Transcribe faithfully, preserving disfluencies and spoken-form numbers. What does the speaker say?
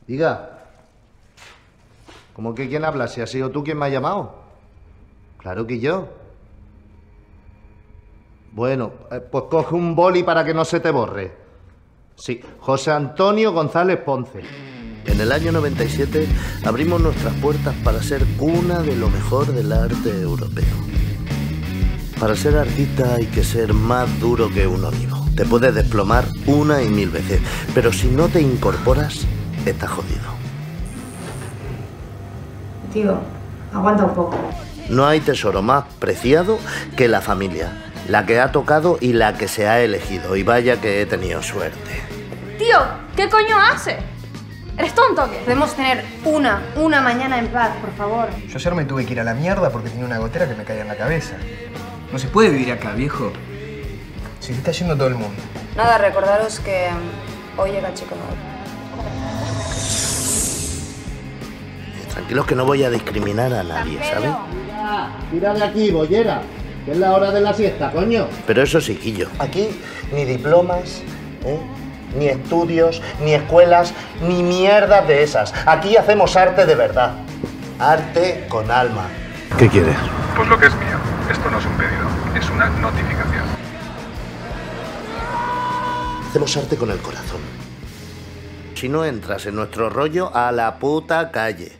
Diga. ¿Cómo que quién habla? Si has sido tú quien me ha llamado. Claro que yo. Bueno, eh, pues coge un boli para que no se te borre. Sí, José Antonio González Ponce. En el año noventa y siete abrimos nuestras puertas para ser cuna de lo mejor del arte europeo. Para ser artista hay que ser más duro que un olivo. Te puedes desplomar una y mil veces, pero si no te incorporas, estás jodido. Tío, aguanta un poco. No hay tesoro más preciado que la familia, la que ha tocado y la que se ha elegido. Y vaya que he tenido suerte. Tío, ¿qué coño hace? ¿Eres tonto o qué? Podemos tener una, una mañana en paz, por favor. Yo ayer me tuve que ir a la mierda porque tenía una gotera que me caía en la cabeza. No se puede vivir acá, viejo. Se te está yendo todo el mundo. Nada, recordaros que hoy llega el chico nuevo. Tranquilos que no voy a discriminar a nadie, ¿sabes? Tira de aquí, bollera, que es la hora de la siesta, coño. Pero eso sí, Quillo. Aquí ni diplomas, ¿eh? Ni estudios, ni escuelas, ni mierdas de esas. Aquí hacemos arte de verdad. Arte con alma. ¿Qué quieres? Pues lo que es mío. Esto no es un pedido, es una notificación. Hacemos arte con el corazón. Si no entras en nuestro rollo, a la puta calle.